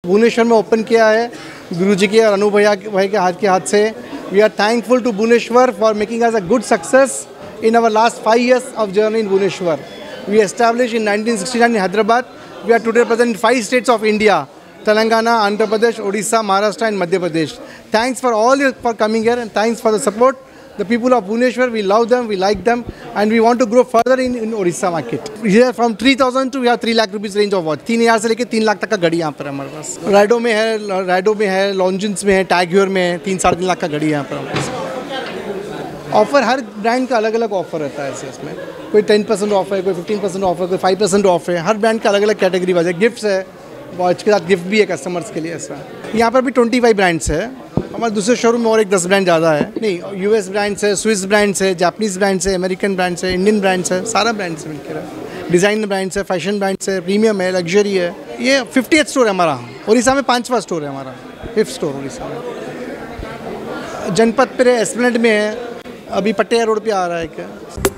भुवनेश्वर में ओपन किया है गुरुजी के और अनु भाई के हाथ से। We are thankful to Bhubaneswar for making us a good success in our last 5 years of journey in Bhubaneswar. We established in 1969 in Hyderabad. We are today present in 5 states of India: Telangana, Andhra Pradesh, Odisha, Maharashtra and Madhya Pradesh. Thanks for all you for coming here and thanks for the support. The people of Bhubaneswar, we love them, we like them and we want to grow further in Odisha market. Here from 3,000 to we have 3 lakh rupees range of watch. 3,000 से लेके 3 लाख तक का घड़ी यहाँ पर हमारे पास। राइडो में है, लॉन्जिन्स में है, टैग्योर में है, 3-3.5 लाख का घड़ी यहाँ पर हमारे पास। ऑफ़र हर ब्रांड का अलग अलग ऑफ़र रहता है इसमें। कोई 10% ऑफ है, कोई 15% ऑफ है, कोई 5% ऑफ है। हर ब्रांड का अलग अलग कैटेगरी वाइज है। गिफ्ट्स है, वॉच के साथ गिफ्ट भी है कस्टमर्स के लिए ऐसा। यहाँ पर भी 25 ब्रांड्स है। हमारे दूसरे शोरूम में और एक 10 ब्रांड ज़्यादा है। नहीं, यूएस ब्रांड्स है, स्विस ब्रांड्स है, जापानीज़ ब्रांड्स है, अमेरिकन ब्रांड्स है, इंडियन ब्रांड्स है, सारा ब्रांड्स है मिलकर है। डिज़ाइन ब्रांड्स है, फैशन ब्रांड्स है, प्रीमियम है, लग्जरी है। ये 50th स्टोर है हमारा। उड़ीसा में 5वां स्टोर है हमारा, 5th स्टोर उड़ीसा में। जनपद पर एस्प्लेनेड में है, अभी पटियाला रोड पे आ रहा है क्या।